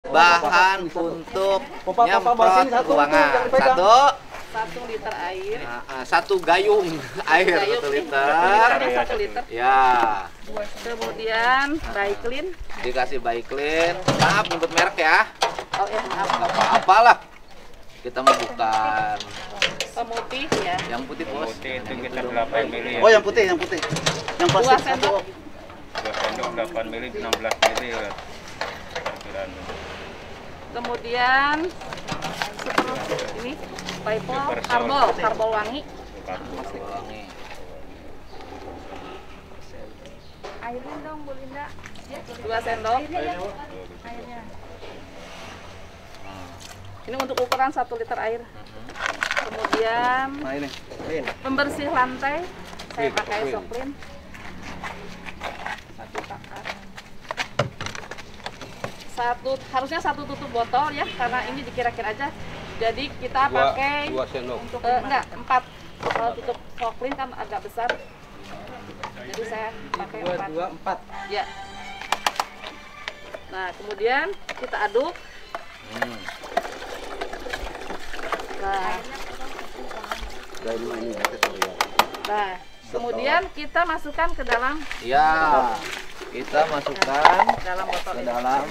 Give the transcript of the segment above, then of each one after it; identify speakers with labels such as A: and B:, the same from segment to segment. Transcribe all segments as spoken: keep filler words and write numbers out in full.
A: bahan untuk nyemprot ruangan. Satu,
B: satu liter air.
A: nah, satu gayung air
B: Gayung
A: satu
B: nih,
A: liter.
B: satu liter.
A: Ya,
B: Kemudian Baiklin.
A: dikasih Baiklin. Maaf nyebut merek ya.
B: Oh ya, maaf.
A: Nggak apa-apalah. Kita mau bukan
B: Pemutih ya.
A: yang putih bos.
C: Putih itu kita delapan mili.
D: Oh, yang putih, yang putih. Yang
B: Dua
D: plastik
B: sendok.
D: satu.
C: Dua sendok delapan mili, enam belas mili. ya. Perkiraan.
B: Kemudian seperti ini Paypal karbol, karbol wangi.
A: Wangi.
E: Airin dong Bu Linda.
B: Dua sendok.
E: Airnya.
B: Ini untuk ukuran satu liter air. Kemudian
D: Nah, ini. Ini.
B: pembersih lantai saya pakai Soklin. Satu pakat. Satu harusnya satu tutup botol ya, karena ini dikira-kira aja. Jadi kita pakai
F: dua sendok.
B: untuk eh, enggak empat. Kalau tutup Soklin kan agak besar. Jadi saya pakai
D: Dua,
B: empat.
D: dua, empat.
B: Ya. Nah, kemudian kita aduk.
A: Hmm.
B: Nah,
D: Nah, ini ini ya, kita lihat.
B: nah, kemudian kita masukkan ke dalam
A: Ya, kita masukkan
B: dalam botol
A: ke
B: ini.
A: dalam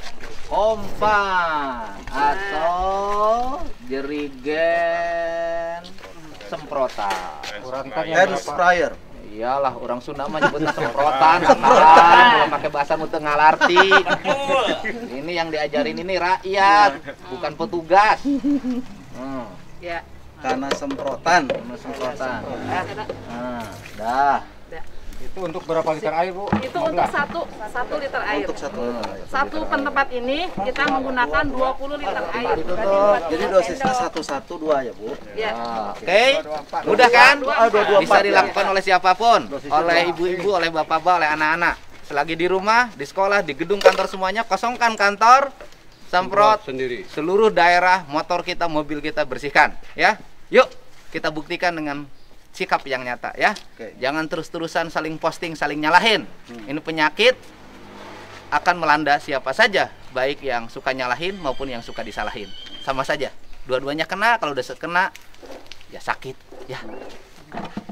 A: kompan atau jerigen semprotan.
D: Hand sprayer.
A: Iyalah, orang Sunda mah nyebutnya semprotan. Semprotan. Kalau pakai bahasa mutu ngalarti. Ini yang diajarin ini rakyat, bukan petugas. Hmm.
B: Ya.
D: Karena semprotan.
A: Ini semprotan.
B: Nah,
A: Nah, dah.
F: Itu untuk berapa liter air, Bu?
B: itu untuk satu satu liter air.
D: Untuk satu liter.
B: Satu pentempat ini kita menggunakan dua puluh liter air.
A: Ditutup.
D: Jadi dosisnya satu satu dua ya Bu.
B: Ya.
A: Nah, Oke, mudah kan?
D: Ah, dua, dua,
A: Bisa
D: empat,
A: dilakukan oleh siapapun,
D: Dosisnya
A: oleh
D: dua.
A: ibu-ibu, oleh bapak-bapak, oleh anak-anak. Selagi di rumah, di sekolah, di gedung kantor semuanya, kosongkan kantor, semprot
F: sendiri.
A: seluruh daerah, motor kita, mobil kita bersihkan, ya. Yuk, kita buktikan dengan sikap yang nyata, ya.
D: Oke.
A: Jangan terus-terusan saling posting, saling nyalahin. Ini penyakit akan melanda siapa saja, baik yang suka nyalahin maupun yang suka disalahin. Sama saja, dua-duanya kena. Kalau udah kena, ya sakit, ya.